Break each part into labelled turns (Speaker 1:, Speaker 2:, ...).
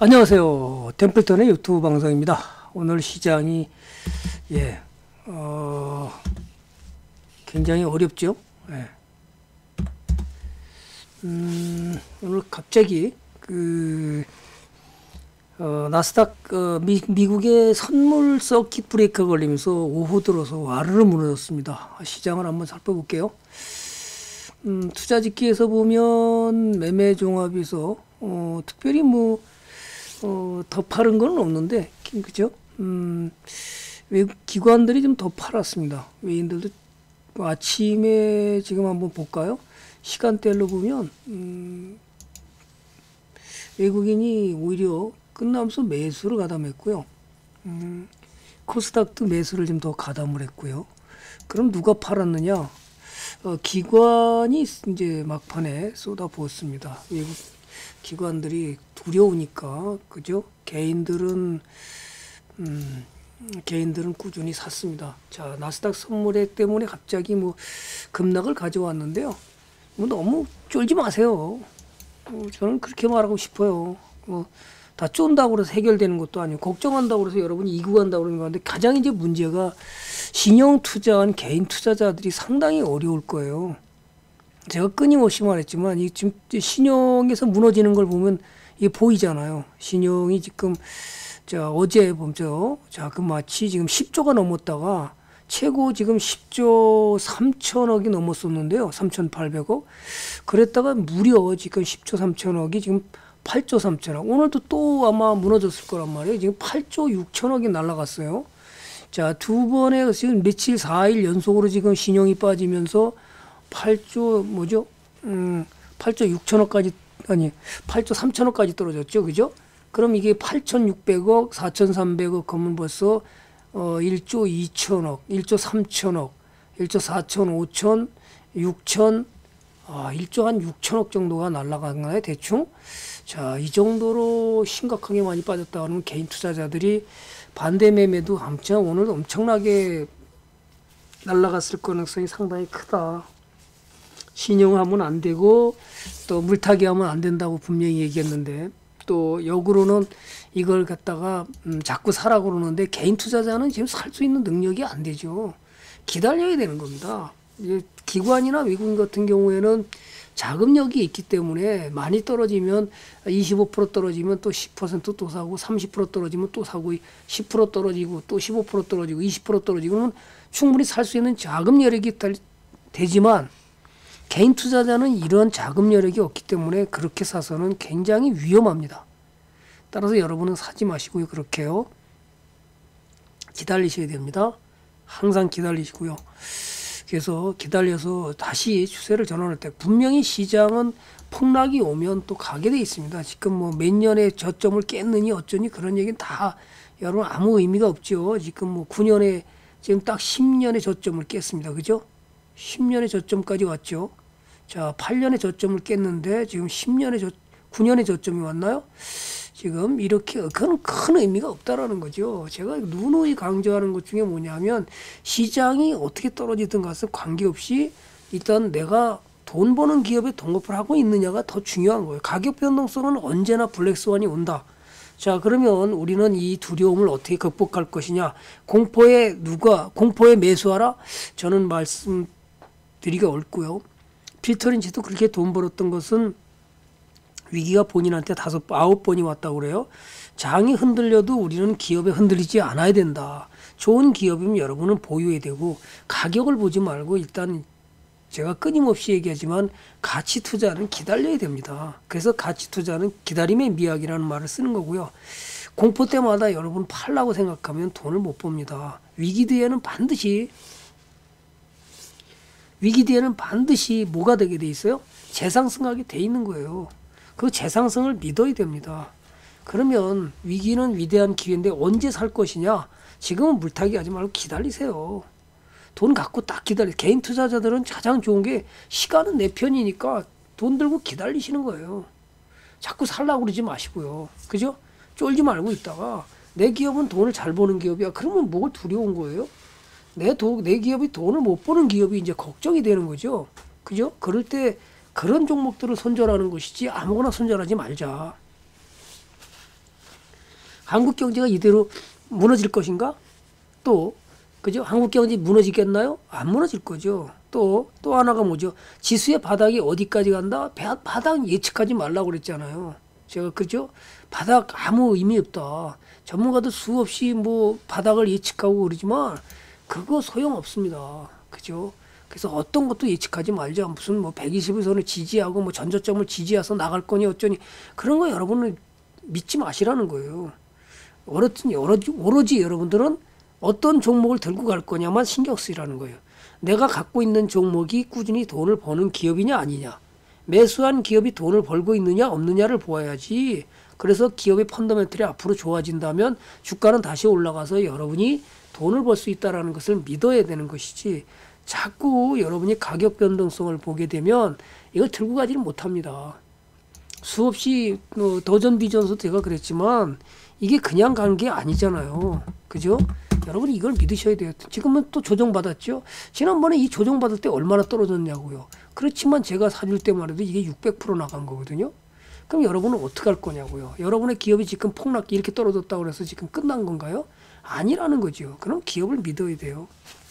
Speaker 1: 안녕하세요. 템플턴의 유튜브 방송입니다. 오늘 시장이 굉장히 어렵죠. 오늘 갑자기 나스닥 미국의 선물 서킷 브레이크가 걸리면서 오후 들어서 와르르 무너졌습니다. 시장을 한번 살펴볼게요. 투자 집기에서 보면 매매 종합에서 특별히 더 파른 건 없는데, 그죠? 외국 기관들이 좀 더 팔았습니다. 외인들도 아침에 지금 한번 볼까요? 시간대로 보면 외국인이 오히려 끝나면서 매수를 가담했고요. 코스닥도 매수를 좀 더 가담을 했고요. 그럼 누가 팔았느냐? 기관이 이제 막판에 쏟아부었습니다. 외국 기관들이 두려우니까, 그죠? 개인들은 꾸준히 샀습니다. 자, 나스닥 선물액 때문에 갑자기 급락을 가져왔는데요. 너무 쫄지 마세요. 저는 그렇게 말하고 싶어요. 다 쫀다고 해서 해결되는 것도 아니고, 걱정한다고 해서 여러분이 이구간다고 그러는 건데, 가장 이제 문제가 신용 투자한 개인 투자자들이 상당히 어려울 거예요. 제가 끊임없이 말했지만, 지금 신용에서 무너지는 걸 보면 이게 보이잖아요. 신용이 지금, 어제 보죠. 마치 지금 10조가 넘었다가, 최고 지금 10조 3천억이 넘었었는데요. 3,800억. 그랬다가 무려 지금 10조 3천억이 지금 8조 3천억. 오늘도 또 아마 무너졌을 거란 말이에요. 지금 8조 6천억이 날아갔어요. 자, 두 번에 지금 며칠 4일 연속으로 지금 신용이 빠지면서 8조 6천억까지, 아니 8조 3천억까지 떨어졌죠. 그죠? 그럼 이게 8,600억, 4,300억 하면 벌써 1조 2천억, 1조 3천억, 1조 4천, 5천, 6천, 1조 한 6천억 정도가 날아간가요, 대충? 자, 이 정도로 심각하게 많이 빠졌다 그러면 개인 투자자들이 반대 매매도 오늘 엄청나게 날아갔을 가능성이 상당히 크다. 신용하면 안 되고 또 물타기 하면 안 된다고 분명히 얘기했는데, 또 역으로는 이걸 갖다가 자꾸 사라고 그러는데 개인 투자자는 지금 살 수 있는 능력이 안 되죠. 기다려야 되는 겁니다. 기관이나 외국인 같은 경우에는 자금력이 있기 때문에 많이 떨어지면 25% 떨어지면 또 10% 또 사고, 30% 떨어지면 또 사고, 10% 떨어지고 또 15% 떨어지고 20% 떨어지고, 그러면 충분히 살 수 있는 자금 여력이 되지만, 개인 투자자는 이런 자금 여력이 없기 때문에 그렇게 사서는 굉장히 위험합니다. 따라서 여러분은 사지 마시고요. 그렇게요. 기다리셔야 됩니다. 항상 기다리시고요. 그래서 기다려서 다시 추세를 전환할 때 분명히 시장은 폭락이 오면 또 가게 돼 있습니다. 지금 몇 년의 저점을 깼느니 어쩌니 그런 얘기는 다 여러분 아무 의미가 없죠. 지금 9년에 지금 딱 10년의 저점을 깼습니다. 그죠? 10년의 저점까지 왔죠. 자, 8년의 저점을 깼는데 지금 9년의 저점이 왔나요? 지금 이렇게, 그건 큰 의미가 없다라는 거죠. 제가 누누이 강조하는 것 중에 뭐냐면, 시장이 어떻게 떨어지든 가서 관계없이 일단 내가 돈 버는 기업에 동업을 하고 있느냐가 더 중요한 거예요. 가격 변동성은 언제나 블랙스완이 온다. 자, 그러면 우리는 이 두려움을 어떻게 극복할 것이냐? 공포에 매수하라? 저는 말씀드리기 어렵고요. 피터 린치도 그렇게 돈 벌었던 것은 위기가 본인한테 9번이 왔다고 그래요. 장이 흔들려도 우리는 기업에 흔들리지 않아야 된다. 좋은 기업이면 여러분은 보유해야 되고, 가격을 보지 말고 일단 제가 끊임없이 얘기하지만 가치 투자는 기다려야 됩니다. 그래서 가치 투자는 기다림의 미학이라는 말을 쓰는 거고요. 공포 때마다 여러분 팔라고 생각하면 돈을 못 법니다. 위기 뒤에는 반드시 뭐가 되게 돼 있어요? 재상승하게 돼 있는 거예요. 그 재상승을 믿어야 됩니다. 그러면 위기는 위대한 기회인데 언제 살 것이냐? 지금은 물타기 하지 말고 기다리세요. 돈 갖고 딱 기다리세요. 개인 투자자들은 가장 좋은 게 시간은 내 편이니까 돈 들고 기다리시는 거예요. 자꾸 살라고 그러지 마시고요. 그죠? 쫄지 말고 있다가 내 기업은 돈을 잘 버는 기업이야. 그러면 뭐가 두려운 거예요? 내 기업이 돈을 못 버는 기업이 이제 걱정이 되는 거죠. 그죠? 그럴 때 그런 종목들을 손절하는 것이지 아무거나 손절하지 말자. 한국 경제가 이대로 무너질 것인가? 또 그죠? 한국 경제 무너지겠나요? 안 무너질 거죠. 또 하나가 뭐죠? 지수의 바닥이 어디까지 간다? 바닥 예측하지 말라고 그랬잖아요. 제가 그죠? 바닥 아무 의미 없다. 전문가들 수없이 뭐 바닥을 예측하고 그러지만 그거 소용 없습니다. 그죠? 그래서 어떤 것도 예측하지 말자. 무슨 뭐 120일선을 지지하고 뭐 전저점을 지지해서 나갈 거니 어쩌니 그런 거 여러분은 믿지 마시라는 거예요. 오로지 여러분들은 어떤 종목을 들고 갈 거냐만 신경 쓰이라는 거예요. 내가 갖고 있는 종목이 꾸준히 돈을 버는 기업이냐 아니냐. 매수한 기업이 돈을 벌고 있느냐 없느냐를 보아야지. 그래서 기업의 펀더멘털이 앞으로 좋아진다면 주가는 다시 올라가서 여러분이 돈을 벌 수 있다는 것을 믿어야 되는 것이지. 자꾸 여러분이 가격 변동성을 보게 되면 이걸 들고 가지는 못합니다. 수없이 더전 비전도 제가 그랬지만 이게 그냥 간 게 아니잖아요. 그죠? 여러분이 이걸 믿으셔야 돼요. 지금은 또 조정받았죠. 지난번에 이 조정받을 때 얼마나 떨어졌냐고요. 그렇지만 제가 사줄 때만 해도 이게 600% 나간 거거든요. 그럼 여러분은 어떻게 할 거냐고요. 여러분의 기업이 지금 폭락 이렇게 떨어졌다고 해서 지금 끝난 건가요? 아니라는 거죠. 그럼 기업을 믿어야 돼요.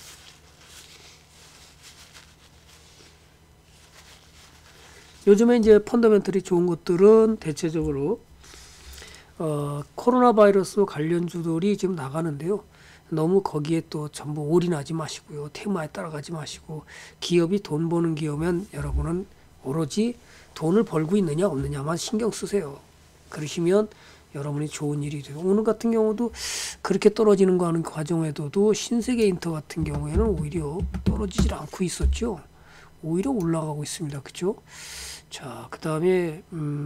Speaker 1: 요즘에 이제 펀더멘털이 좋은 것들은 대체적으로 코로나 바이러스 관련주들이 지금 나가는데요. 너무 거기에 또 전부 올인하지 마시고요. 테마에 따라가지 마시고 기업이 돈 버는 기업이면 여러분은 오로지 돈을 벌고 있느냐 없느냐만 신경 쓰세요. 그러시면 여러분이 좋은 일이 돼요. 오늘 같은 경우도 그렇게 떨어지는 거 하는 과정에도 신세계인터 같은 경우에는 오히려 떨어지질 않고 있었죠. 오히려 올라가고 있습니다. 그렇죠? 자, 그 다음에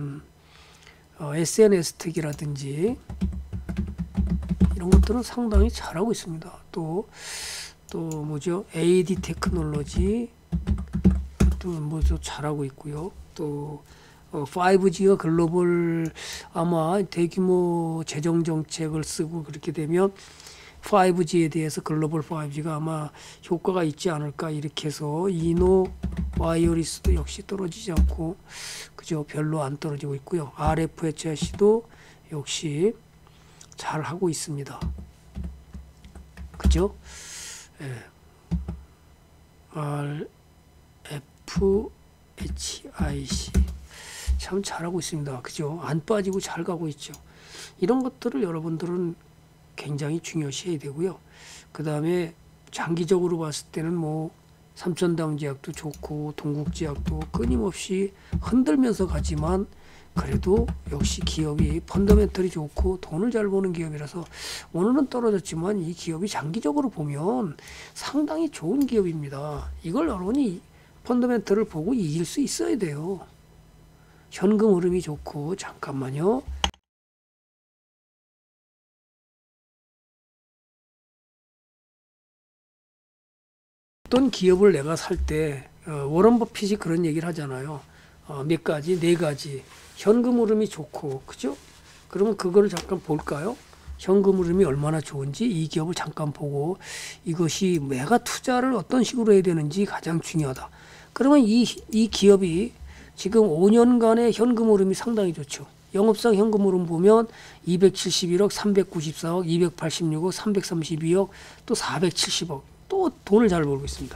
Speaker 1: SNS텍이라든지 이런 것들은 상당히 잘하고 있습니다. 또 뭐죠? AD 테크놀로지 또 뭐죠? 잘하고 있고요. 또 5G가 글로벌 아마 대규모 재정 정책을 쓰고 그렇게 되면 5G에 대해서 글로벌 5G가 아마 효과가 있지 않을까 이렇게 해서 이노 와이어리스도 역시 떨어지지 않고 그죠? 별로 안 떨어지고 있고요. RFHC도 역시 잘 하고 있습니다. 그죠? 예. RFHIC 참 잘하고 있습니다. 그죠? 안 빠지고 잘 가고 있죠. 이런 것들을 여러분들은 굉장히 중요시해야 되고요. 그 다음에 장기적으로 봤을 때는 뭐 삼천당제약도 좋고 동국제약도 끊임없이 흔들면서 가지만 그래도 역시 기업이 펀더멘털이 좋고 돈을 잘 버는 기업이라서 오늘은 떨어졌지만 이 기업이 장기적으로 보면 상당히 좋은 기업입니다. 이걸 여러분이 펀더멘털을 보고 이길 수 있어야 돼요. 현금 흐름이 좋고 잠깐만요. 어떤 기업을 내가 살 때 워런 버핏이 그런 얘기를 하잖아요. 몇 가지, 네 가지. 현금 흐름이 좋고, 그죠? 그러면 그거를 잠깐 볼까요? 현금 흐름이 얼마나 좋은지 이 기업을 잠깐 보고 이것이 내가 투자를 어떤 식으로 해야 되는지 가장 중요하다. 그러면 이 기업이 지금 5년간의 현금 흐름이 상당히 좋죠. 영업상 현금 흐름 보면 271억, 394억, 286억, 332억, 또 470억. 또 돈을 잘 벌고 있습니다.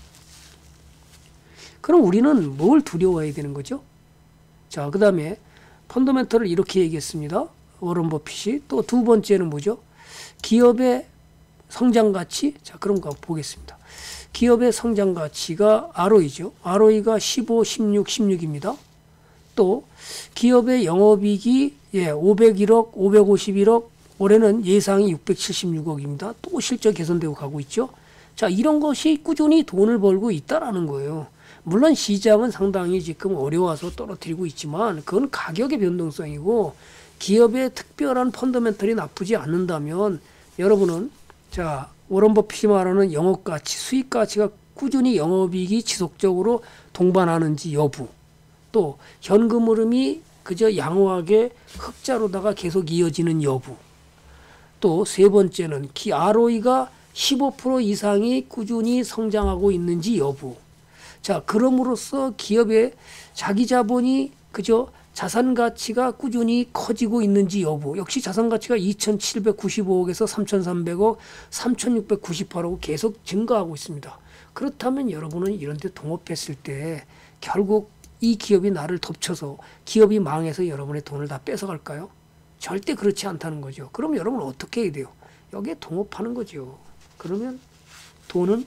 Speaker 1: 그럼 우리는 뭘 두려워해야 되는 거죠? 자, 그 다음에 펀더멘털을 이렇게 얘기했습니다. 워런 버핏이. 또 두 번째는 뭐죠? 기업의 성장 가치. 자, 그런 거 보겠습니다. 기업의 성장 가치가 ROE죠. ROE가 15, 16, 16입니다. 또 기업의 영업이익이 501억, 551억, 올해는 예상이 676억입니다. 또 실적 개선되고 가고 있죠. 자, 이런 것이 꾸준히 돈을 벌고 있다라는 거예요. 물론 시장은 상당히 지금 어려워서 떨어뜨리고 있지만 그건 가격의 변동성이고 기업의 특별한 펀더멘털이 나쁘지 않는다면 여러분은 자, 워런 버핏이 말하는 영업가치, 수익가치가 꾸준히 영업이익이 지속적으로 동반하는지 여부, 또 현금 흐름이 그저 양호하게 흑자로다가 계속 이어지는 여부, 또 세 번째는 ROE가 15% 이상이 꾸준히 성장하고 있는지 여부. 자, 그럼으로써 기업의 자기 자본이 그저 자산 가치가 꾸준히 커지고 있는지 여부. 역시 자산 가치가 2,795억에서 3,300억, 3,698억 계속 증가하고 있습니다. 그렇다면 여러분은 이런 데 동업했을 때 결국 이 기업이 나를 덮쳐서 기업이 망해서 여러분의 돈을 다 뺏어갈까요? 절대 그렇지 않다는 거죠. 그럼 여러분은 어떻게 해야 돼요? 여기에 동업하는 거죠. 그러면 돈은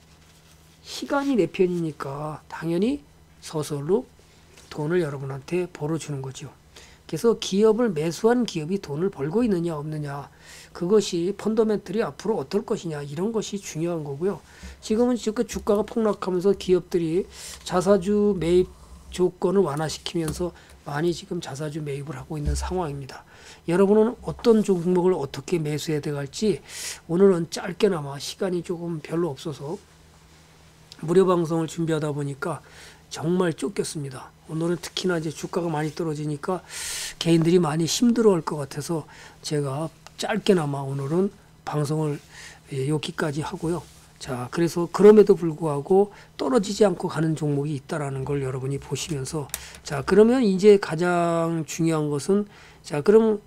Speaker 1: 시간이 내 편이니까 당연히 서서로 돈을 여러분한테 벌어주는 거죠. 그래서 기업을 매수한 기업이 돈을 벌고 있느냐 없느냐, 그것이 펀더멘털이 앞으로 어떨 것이냐, 이런 것이 중요한 거고요. 지금은 주가가 폭락하면서 기업들이 자사주 매입 조건을 완화시키면서 많이 지금 자사주 매입을 하고 있는 상황입니다. 여러분은 어떤 종목을 어떻게 매수해야 될지 오늘은 짧게나마 시간이 조금 별로 없어서 무료 방송을 준비하다 보니까 정말 쫓겼습니다. 오늘은 특히나 이제 주가가 많이 떨어지니까 개인들이 많이 힘들어할 것 같아서 제가 짧게나마 오늘은 방송을 여기까지 하고요. 자, 그래서 그럼에도 불구하고 떨어지지 않고 가는 종목이 있다라는 걸 여러분이 보시면서, 자, 그러면 이제 가장 중요한 것은, 자, 그럼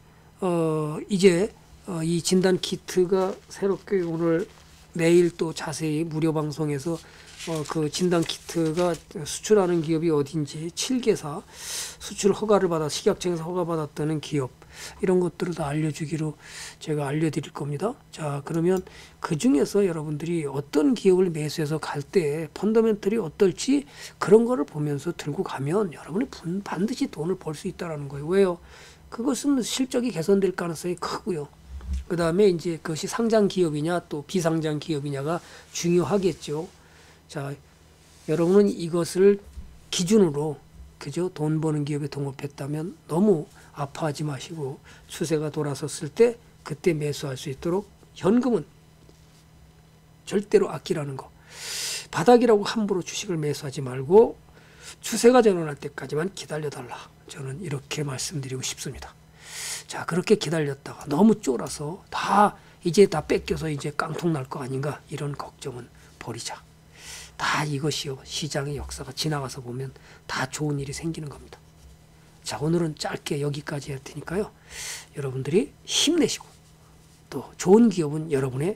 Speaker 1: 이제 이 진단 키트가 새롭게 오늘 내일 또 자세히 무료 방송에서 그 진단 키트가 수출하는 기업이 어딘지 7개사 수출 허가를 받아 식약청에서 허가받았다는 기업, 이런 것들을 다 알려주기로 제가 알려드릴 겁니다. 자, 그러면 그 중에서 여러분들이 어떤 기업을 매수해서 갈 때 펀더멘털이 어떨지 그런 거를 보면서 들고 가면 여러분이 반드시 돈을 벌 수 있다는 거예요. 왜요? 그것은 실적이 개선될 가능성이 크고요. 그 다음에 이제 그것이 상장 기업이냐 또 비상장 기업이냐가 중요하겠죠. 자, 여러분은 이것을 기준으로, 그죠? 돈 버는 기업에 동업했다면 너무 아파하지 마시고 추세가 돌아섰을 때 그때 매수할 수 있도록 현금은 절대로 아끼라는 거. 바닥이라고 함부로 주식을 매수하지 말고 추세가 전환할 때까지만 기다려달라. 저는 이렇게 말씀드리고 싶습니다. 자, 그렇게 기다렸다가 너무 쫄아서 이제 다 뺏겨서 이제 깡통 날 거 아닌가, 이런 걱정은 버리자. 다 이것이요, 시장의 역사가 지나가서 보면 다 좋은 일이 생기는 겁니다. 자, 오늘은 짧게 여기까지 할 테니까요. 여러분들이 힘내시고, 또 좋은 기업은 여러분의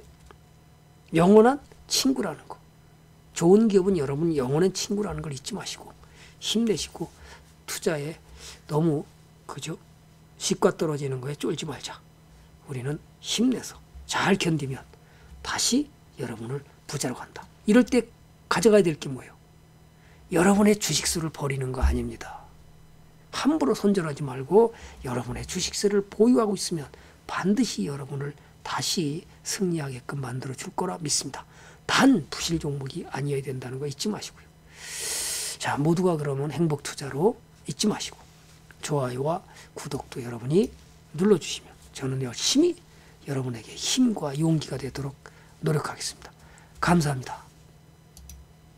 Speaker 1: 영원한 친구라는 거, 좋은 기업은 여러분 영원한 친구라는 걸 잊지 마시고 힘내시고, 투자에 너무 그죠? 시가 떨어지는 거에 쫄지 말자. 우리는 힘내서 잘 견디면 다시 여러분을 부자로 간다. 이럴 때 가져가야 될 게 뭐예요? 여러분의 주식수를 버리는 거 아닙니다. 함부로 손절하지 말고 여러분의 주식수를 보유하고 있으면 반드시 여러분을 다시 승리하게끔 만들어 줄 거라 믿습니다. 단 부실 종목이 아니어야 된다는 거 잊지 마시고요. 자, 모두가 그러면 행복 투자로 잊지 마시고 좋아요와 구독도 여러분이 눌러주시면 저는 열심히 여러분에게 힘과 용기가 되도록 노력하겠습니다. 감사합니다.